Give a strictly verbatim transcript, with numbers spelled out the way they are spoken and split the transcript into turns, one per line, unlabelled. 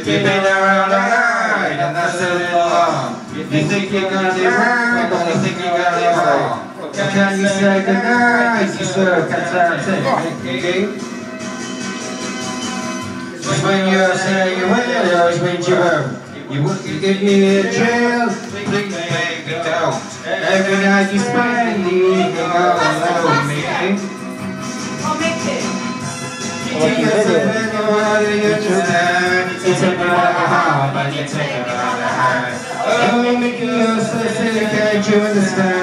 You've been around the night, and that's a little long. You think you're gonna be right, but you think you're gonna be wrong. Can you say goodnight? You sir, can't say just when you're saying you will, you always mean you won't. You wouldn't get me in jail, please make it don't. Every night you spend the evening all alone, Mickey.
Oh, Mickey.
You take us up in the water, you understand. You take me like a heart, but you take me like a heart. Oh, Mickey, you're so silly, can't you understand?